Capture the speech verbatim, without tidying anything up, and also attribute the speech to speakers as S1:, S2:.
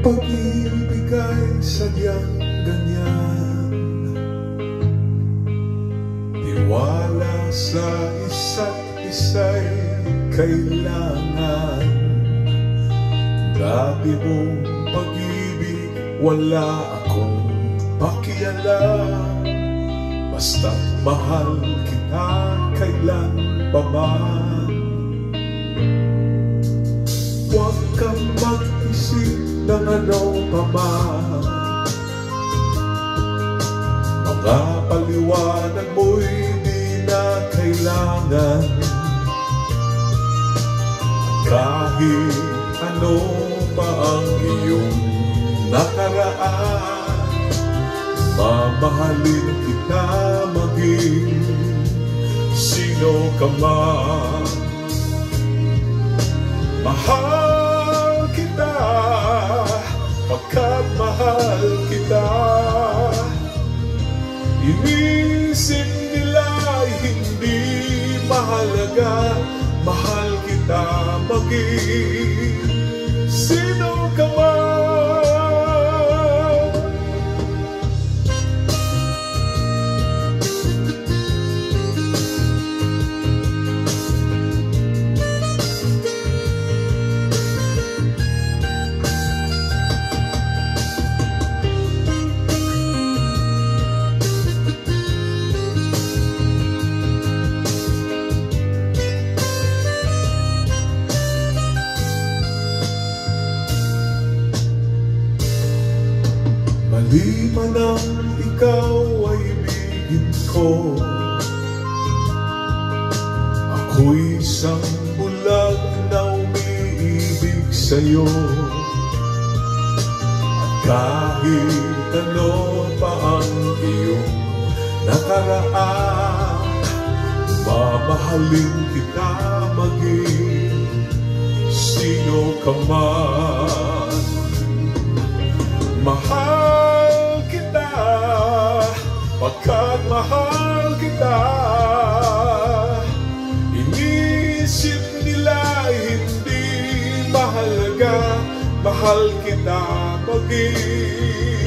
S1: Pag-ibig ay sadyang ganyan, tiwala sa isa't isa'y kailangan. Dati mong pag-ibig, wala akong pakialam. Basta't mahal kita kailan pa man. Huwag kang mag-isip ng ano pa man. Mga paliwanag mo'y di na kailangan. Kahit ano pa ang iyong nakaraan, mamahalin kita maging sino ka man. Mahal kita pagkat mahal kita. Inisip nila hindi mahalaga. Mahal kita maging sino ka man. Mali man ang ikaw ay ibigin ko. Ako'y isang bulag na umiibig sa'yo. At kahit ano pa ang iyong nakaraan, mamahalin kita maging sino ka man. Mahal kita pagkat mahal kita. Inisip nila hindi mahalaga. Mahal kita maging